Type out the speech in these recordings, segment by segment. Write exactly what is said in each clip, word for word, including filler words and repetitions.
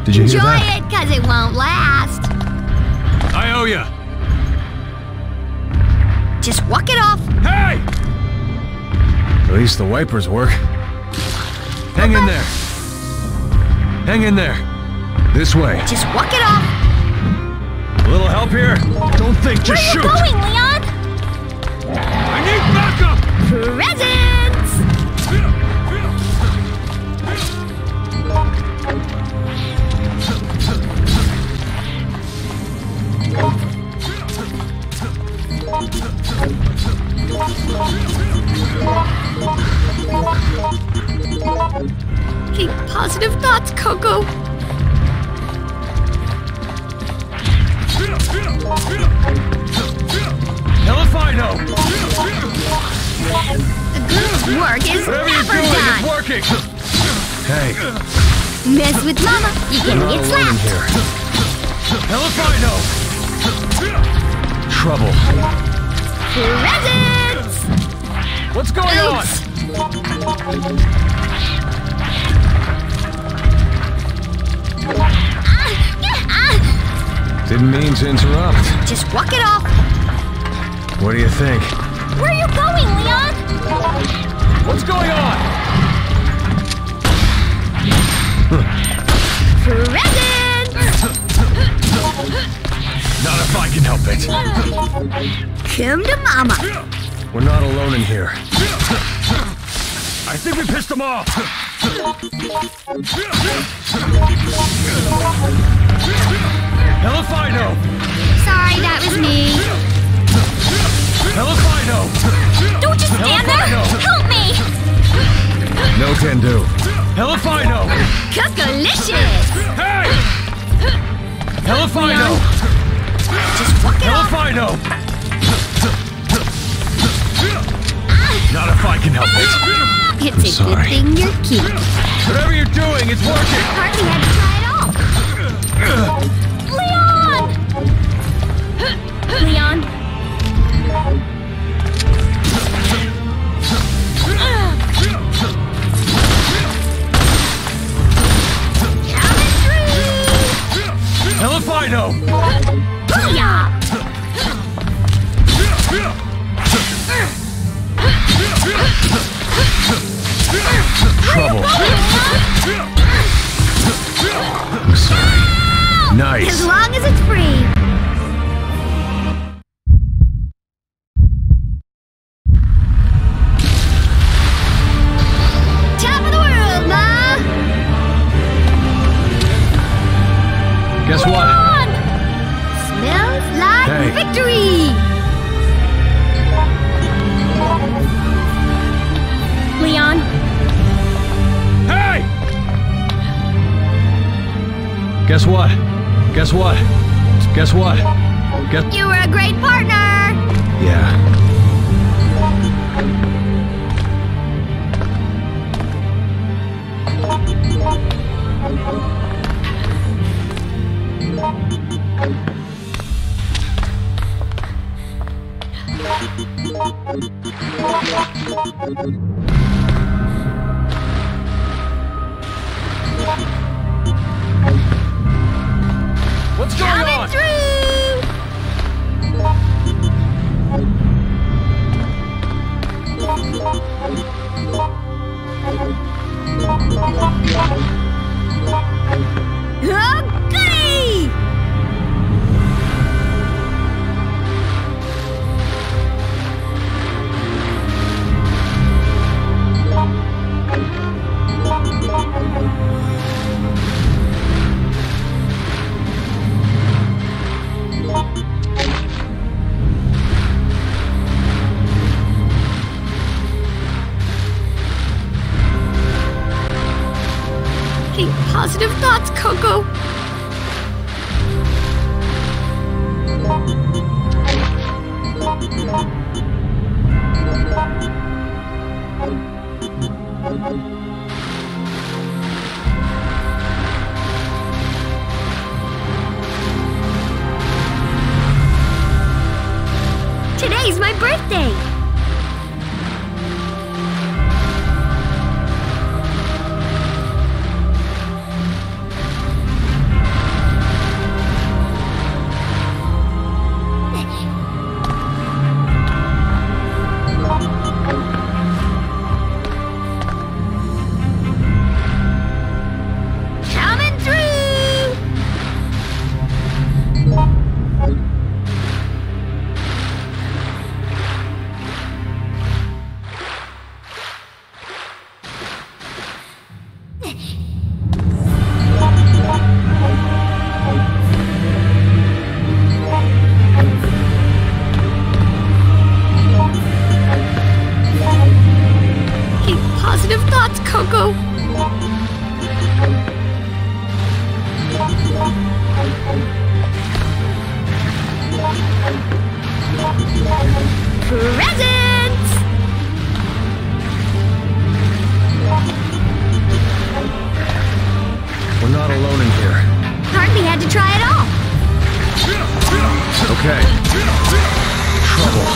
Did you hear Enjoy that? it, cause it won't last. I owe ya. Just walk it off. Hey! At least the wipers work. Hang in there. Hang in there. This way. Just walk it off. A little help here? Don't think, just shoot. Where are you going, Leon? I need backup! Presents! Keep positive thoughts, Coco. Helifino! The group's work is Whatever you're never doing, done. it's working! Hey, Mess with Mama, you we're can not get alone slapped. here. Helifino! Trouble. Presents! What's going Oops. on? Didn't mean to interrupt. Just walk it off. What do you think? Where are you going, Leon? What's going on? Presents! Not if I can help it. Come to Mama. We're not alone in here. I think we pissed them off. Helifino! Sorry, that was me. Helifino! Don't just stand there. Helifino! Help me. No can do. Helifino! Cookalicious. Hey! Helifino! Just walk it off. Helifino! Not if I can help it. It's a sorry. good thing you're cute. Whatever you're doing, it's working. Hardly had to try it all. Leon! Leon? Helifino! Booyah! Trouble. I'm sorry. Nice. As long as it's free. Top of the world, Ma! Guess Leon! what? Smells like Hey. victory! Leon? Hey! Guess what? Guess what? Guess what? Guess... You were a great partner! Yeah. What's going Coming on? through! Oh, goody! Keep positive thoughts, Coco. Today's my birthday. Okay. Trouble.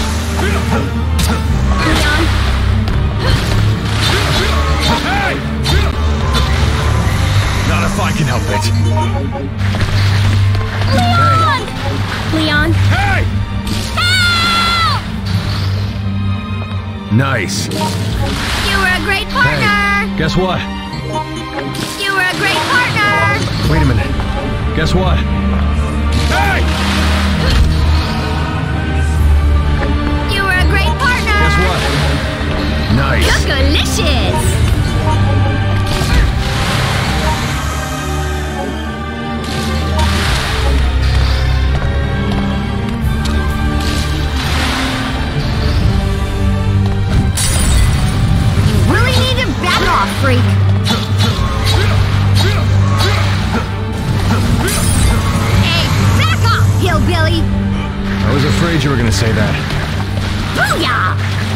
Leon, Hey! Not if I can help it. Leon! Leon, Hey! help! Nice. You were a great partner! Hey, guess what? You were a great partner! Wait a minute. Guess what? Hey! You were a great partner! Guess what? Nice. Cookalicious! You really need to back off, freak! Hey, back off, hillbilly! I was afraid you were gonna say that. Booyah!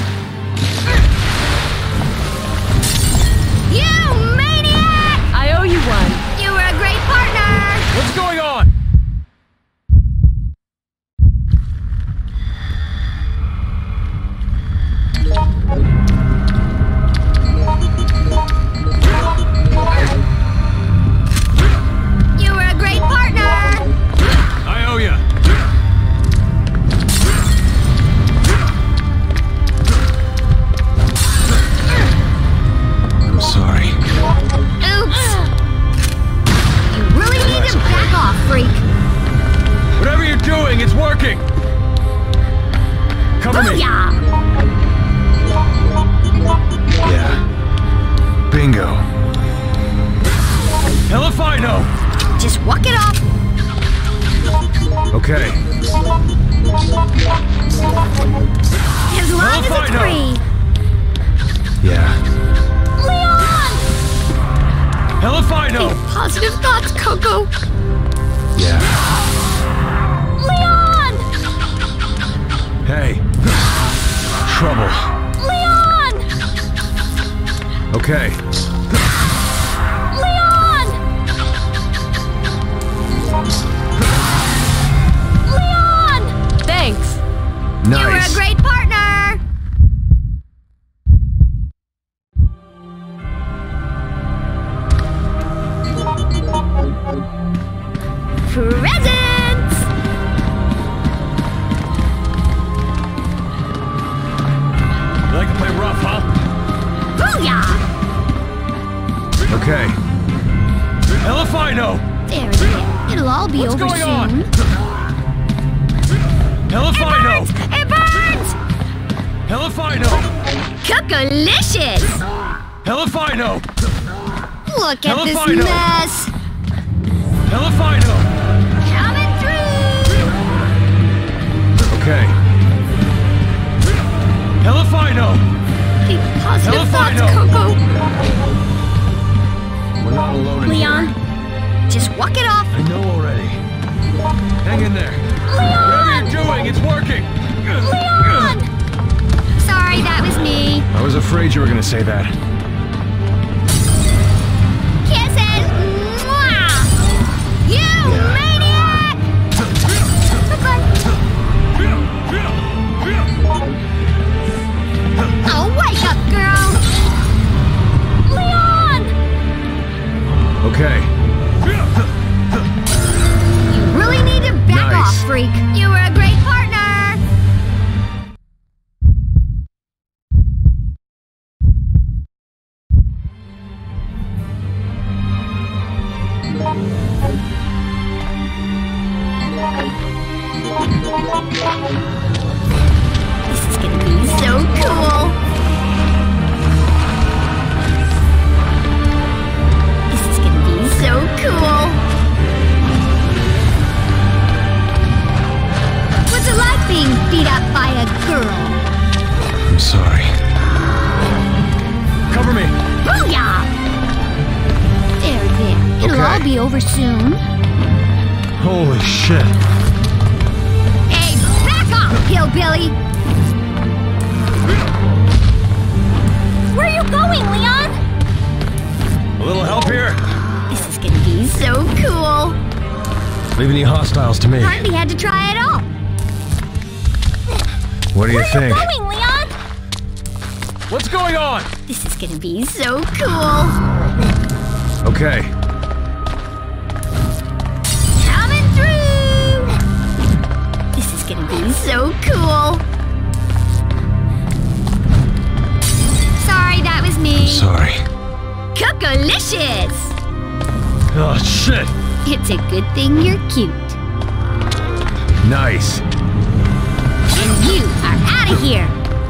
You maniac! I owe you one. You were a great partner! What's going on? You were a great partner! I owe you. I'm sorry. Oops! You really need to back off, freak! Whatever you're doing, it's working. Cover me. Booyah! Yeah. Bingo. Hell if I know. Just walk it off! Okay. As long Well, as it's fine, free! Yeah. Leon! Hell if I know. Think positive thoughts, Coco! Yeah. Leon! Hey. Trouble. Leon! Okay. Leon! Leon! Thanks. You were a Nice. great partner! Presents! You like to play rough, huh? Booyah! Okay. Hell if I know. There, there. It'll all be What's over going soon. on? Hell if It I know. burns! It burns! Hell if I know. Cookalicious! Hell if I know. Look Hell at if this I know. mess! Hell if I know. Coming through! Okay. Hell if I know. Keep positive Hell if I thoughts, know. Coco! We're not alone in Leon, here. just walk it off! I know already. Hang in there. Whatever Leon! you're doing, it's working. Leon! Sorry, that was me. I was afraid you were gonna say that. Kisses! Mwah! You Yeah. maniac! Goodbye. Oh, wake up, girl! Leon! Okay. You really need to back Nice. off, freak. You were a great partner! This is gonna be so cool! This is gonna be so cool! What's it like being beat up by a girl? I'm sorry. Cover me. Booyah! There, there. It'll Okay. all be over soon. Holy shit. Hey, back off, hillbilly! Where are you going, Leon? A little help here? This is gonna be so cool. Leave any hostiles to me. Hardly had to try at all. What do you Where think? are you going, Leon? What's going on? This is gonna be so cool. Okay. Coming through. This is gonna be so cool. Sorry, that was me. Sorry. Cocolicious. Oh, shit! It's a good thing you're cute. Nice. And you are out of here.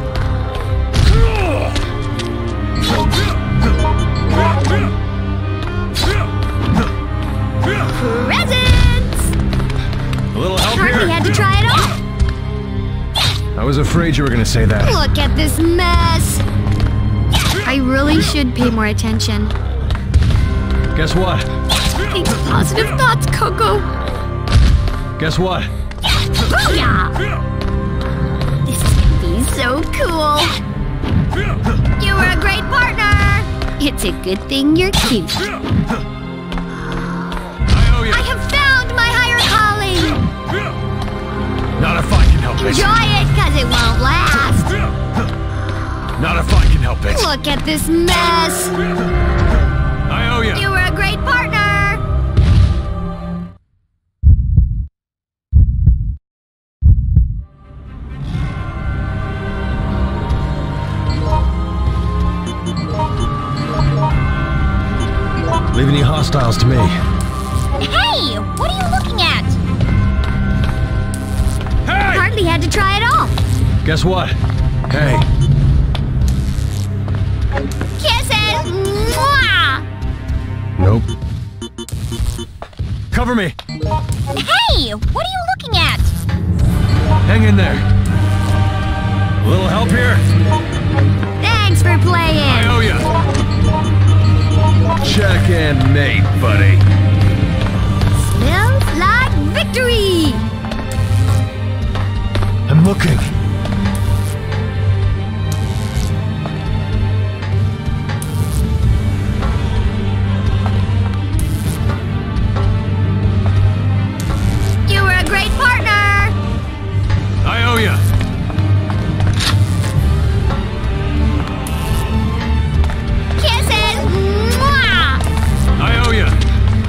Presents! A little help Hardly here? had to try it on. I was afraid you were gonna say that. Look at this mess. I really should pay more attention. Guess what? Think positive thoughts, Coco. Guess what? Booyah! This is gonna be so cool. You were a great partner. It's a good thing you're cute. I owe you. I have found my higher calling. Not if I can help it. Enjoy it, cause it won't last. Not if I can help it. Look at this mess. I owe you. You were a great partner. Leave any hostiles to me. Hey, what are you looking at? Hey! Hardly had to try it all. Guess what? Hey. Kisses. Mwah! Nope. Cover me. Hey, what are you looking at? Hang in there. A little help here? Thanks for I playing. owe you. Check and mate, buddy. Smells like victory. I'm looking. You were a great partner. I owe you. Kisses. Mwah! I owe you.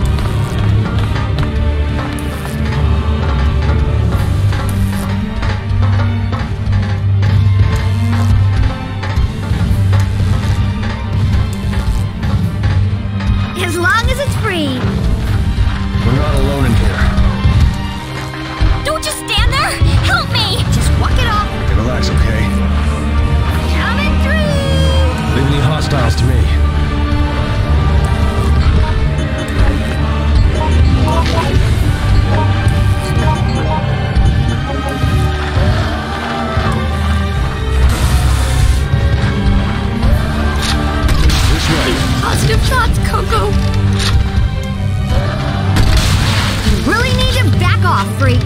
As long as it's free. We're not alone in here. Don't just stand there. Help me. Just walk it off. Hey, relax, okay? Coming through. Leave any hostiles to me. This way. Positive thoughts, Coco. You really need to back off, freak.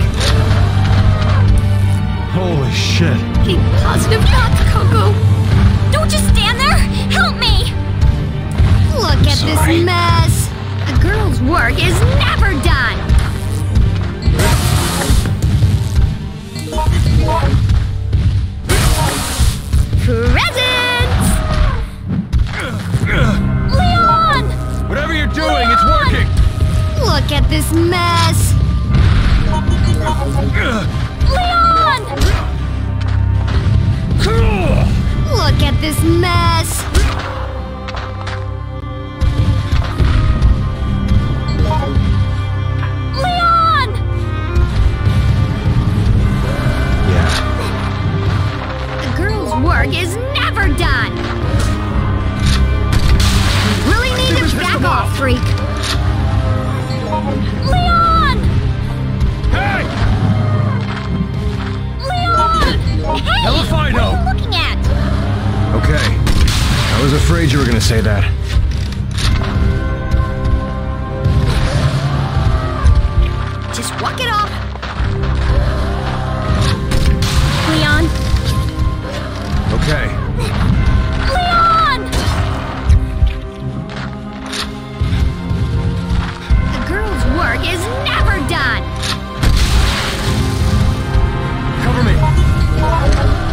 Holy shit. Think positive thoughts, Coco. Don't just stand there. Help me. Look at Sorry. this mess. A girl's work is never done. Presents! Leon! Whatever you're doing, Leon! it's working. Look at this mess. Leon! Look at this mess. Leon! Yeah. The girl's work is never done. You really need to back off, freak. Leon! Hey! Leon! Hey! Hellifino! What are you looking at? Okay. I was afraid you were gonna say that. Just walk it off. Leon! Okay. Leon! The girl's work is never done. Cover me.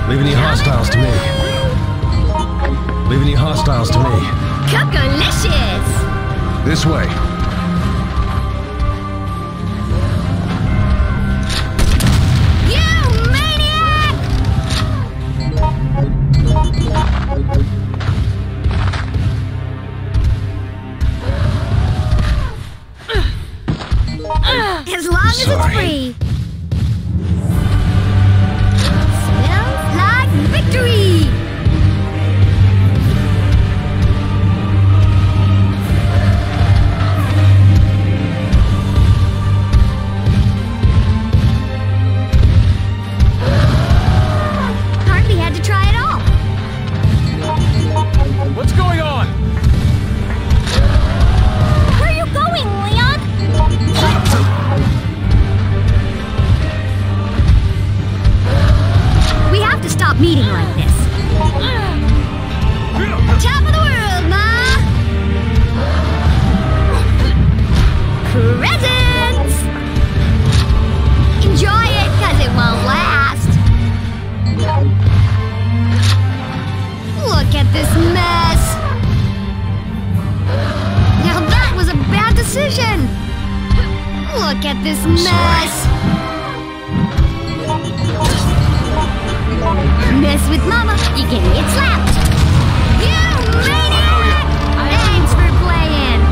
Leave any hostiles to me. Leave any hostiles to me. Cocolicious! This way. You maniac! As long as Sorry. it's free. Smells like victory! Hardly had to try it all. What's going on? Where are you going, Leon? We have to stop meeting like this. Top of the world, Ma! Presents! Enjoy it, cause it won't last. Look at this mess. Now that was a bad decision. Look at this mess. Mess with Mama, you're gonna get slapped. You maniac! Thanks for playing.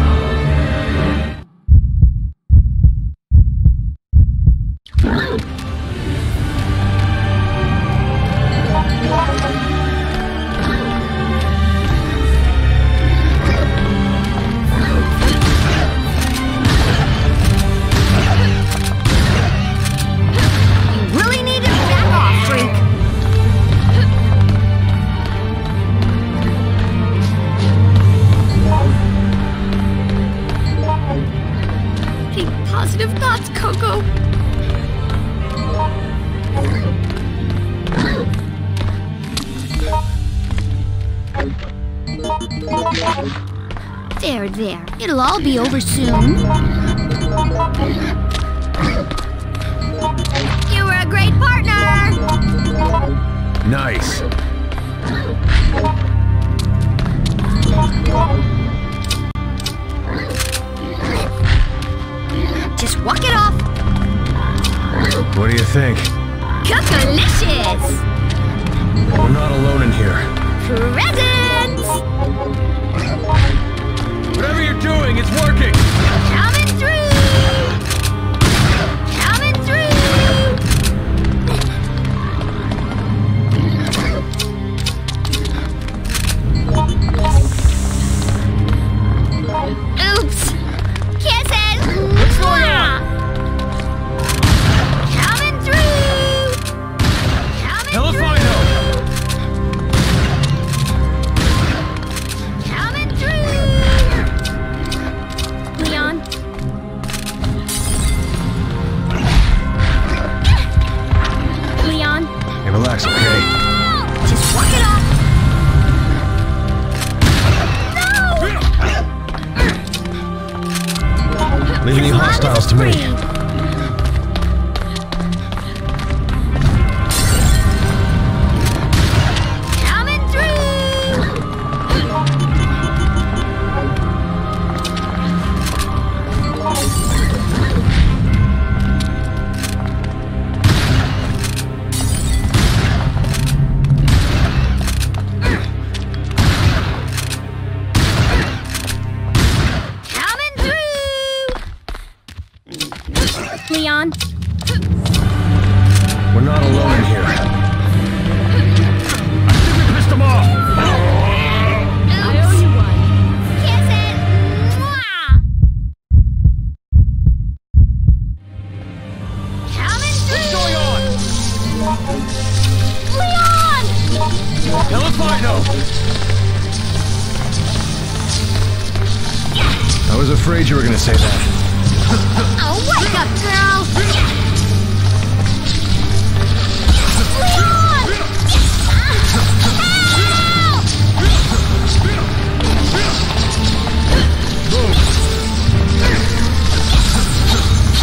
You really need to back off, freak. Think positive thoughts, Coco. There, there. It'll all be over soon. You were a great partner! Nice. Just walk it off. What do you think? Cocolicious! We're not alone in here. Presents! Whatever you're doing, it's working! Coming through! Coming through! Oops! Kisses! What's going on? Coming through! Coming Telefino! Coming through! Leon? Leon? Hey, relax, okay? Just walk it off! Leave any hostiles to me. Coming through! Coming through! Leon? We're not alone in here. I think we pissed them off! I owe you one. Kisses! Mwah! Coming through! What's going on? Leon! Telefino! I was afraid you were gonna say that. Oh, wake up, girl! Leon!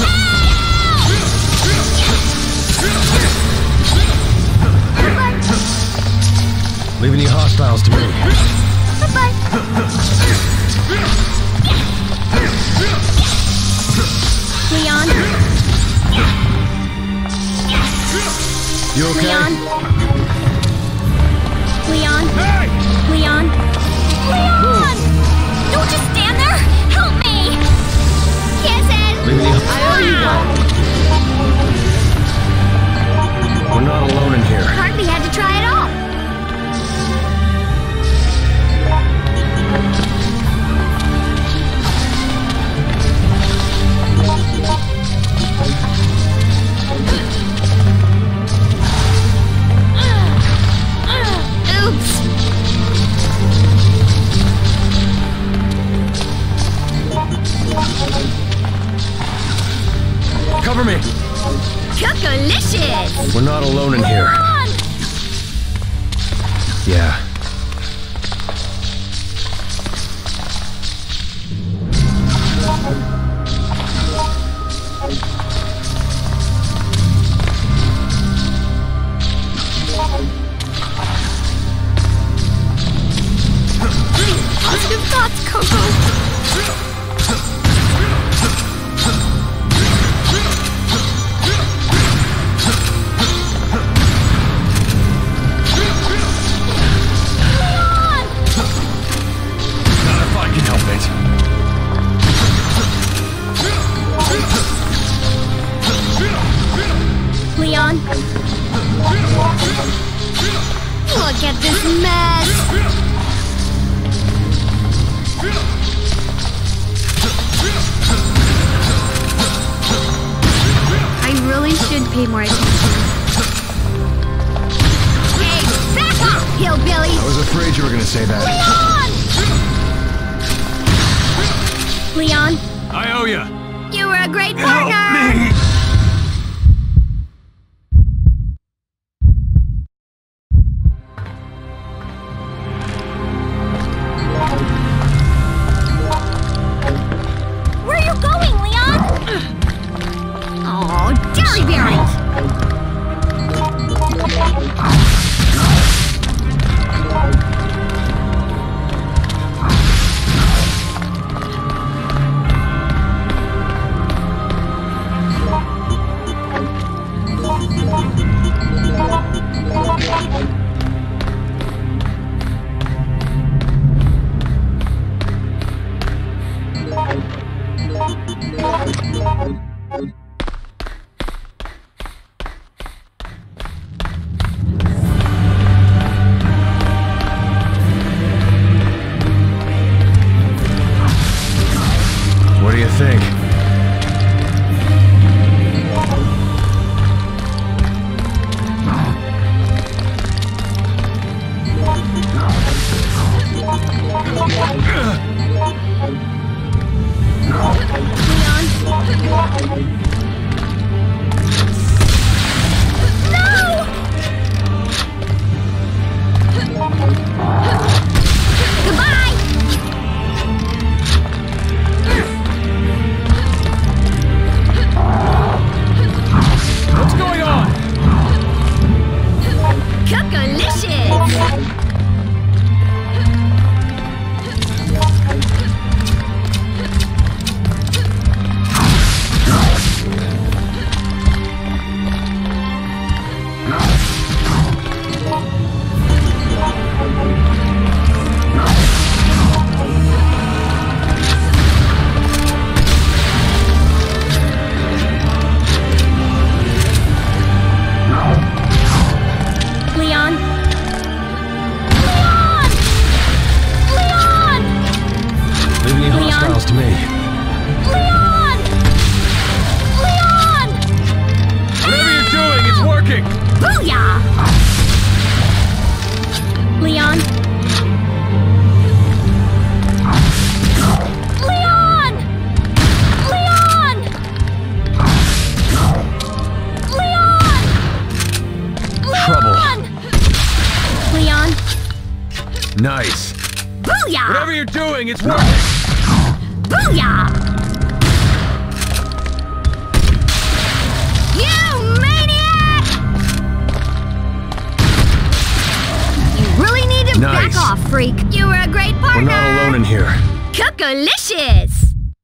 Help! Leave any hostiles to me. Bye-bye. Leon? You okay? Leon? Leon? Hey! Leon? Leon! Don't just stand there! Help me! Kisses! Leave any... I owe you one. We're not alone in here. Hardly had to try at all. Oops. Cover me! Cookalicious! We're not alone in here. Leon! Yeah. Positive thoughts, Coco. Not if I can help it. Leon? Look at this mess! I really should pay more attention. Hey, back off, hillbilly! I was afraid you were gonna say that. Leon! Leon, I owe you. you were a great partner! Help me! Where are you going, Leon? Oh, Jelly Berries! What do you think? Goodbye! What's going on? Cookalicious! Leon? Leon! Leon! Leave any Leon? hostiles to me. Leon! Leon! Whatever you're doing, it's working! Booyah! Leon? Leon! Leon! Leon! Trouble. Leon? Nice. Booyah! Whatever you're doing, it's working! Booyah! You maniac! You really need to Nice. Back off, freak. You were a great We're partner. not alone in here. Cookalicious!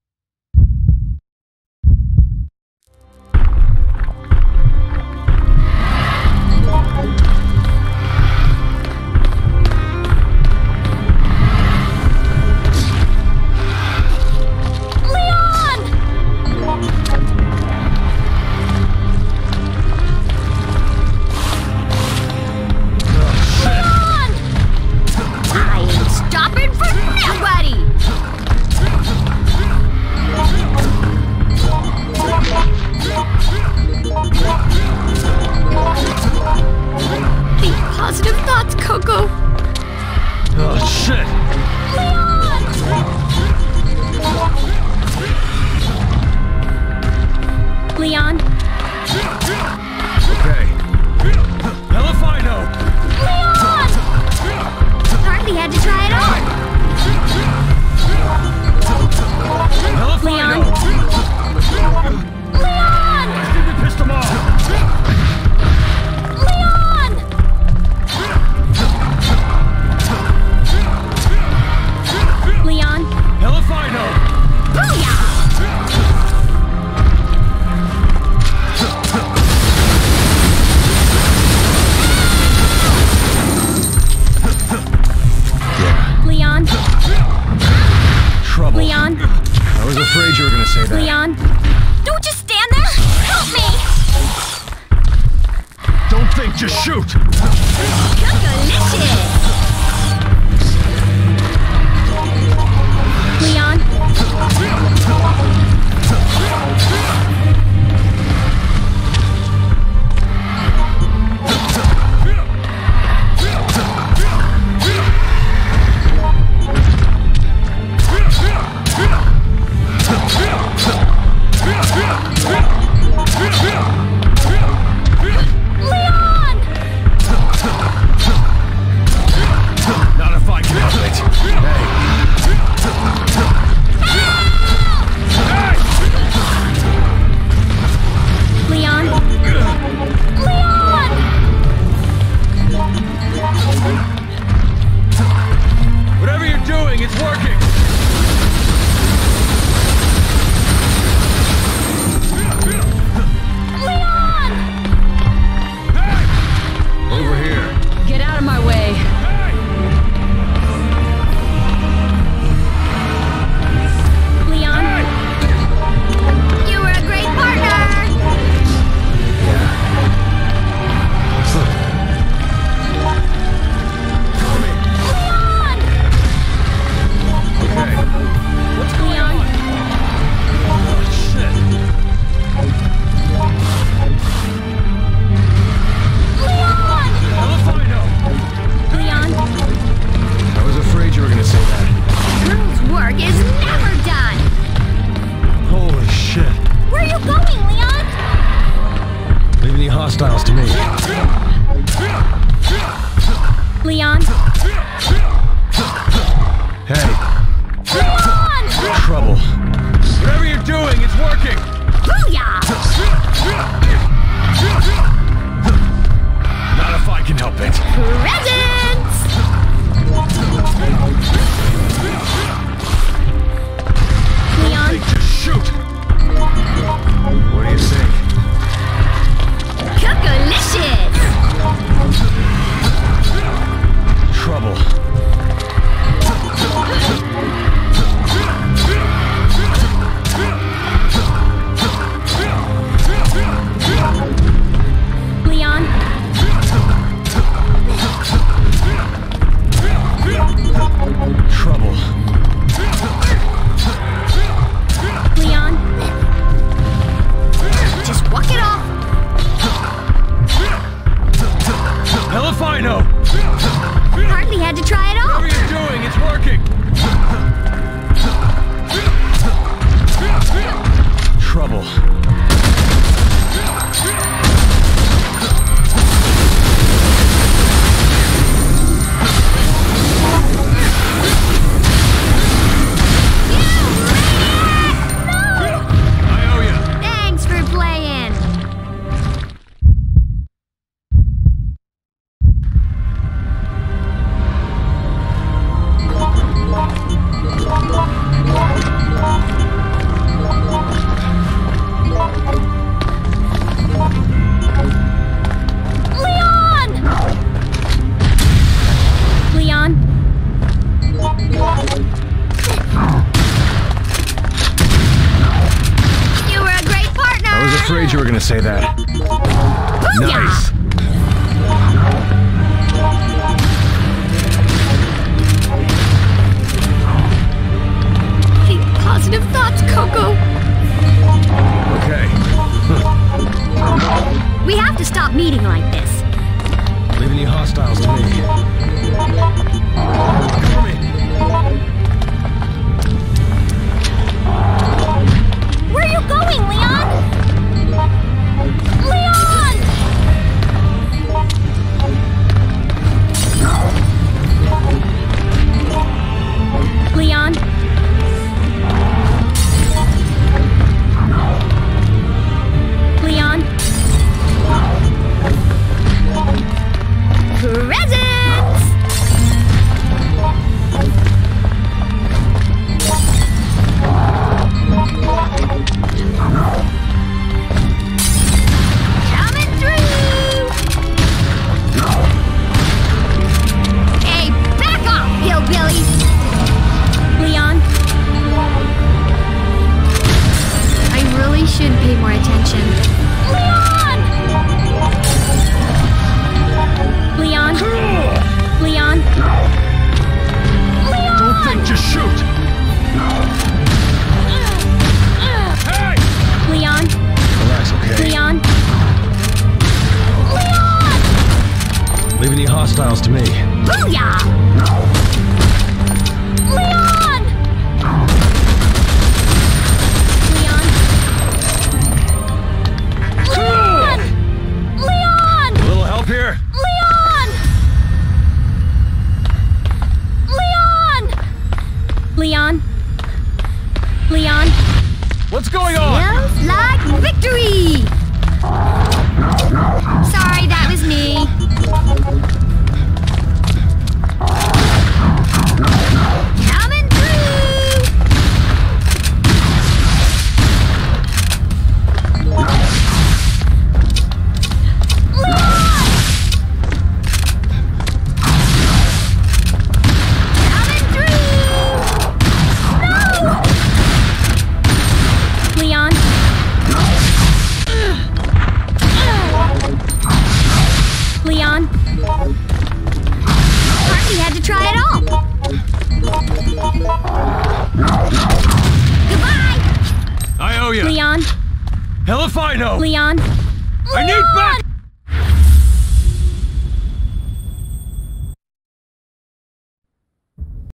Leon, don't just stand there! Help me! Don't think, just shoot! Cookalicious! Leon? Hostiles to me. Leon? Hey. Leon! Trouble. Whatever you're doing, it's working! Booyah! Not if I can help it. Presents! Leon? Think, just shoot! What do you think? Cookalicious! Trouble. Leon? gonna say that. Booyah! Nice! Think positive thoughts, Coco. Okay. We have to stop meeting like this. Leave any hostiles to me. Cover me! Where are you going, Leon? Leon! Leon? Leon? Presents! Coming through! Hey, back off, hillbilly! Leon? I really should pay more attention. Leon! Leon? Leon? Leon! Don't think, just shoot! Hey! Leon? Relax, okay? Leon? Leon! Leave any hostiles to me. Booyah! Leon! Leon? Leon! Leon! A little help here? Leon! Leon! Leon? Leon? What's going on? Feels like victory! Sorry, that was me. Coming through! Leon! Coming through! No! Leon? Leon? Hardly had to try it all. Goodbye! I owe you. Leon? Hell if I know. Leon? I need Leon! back.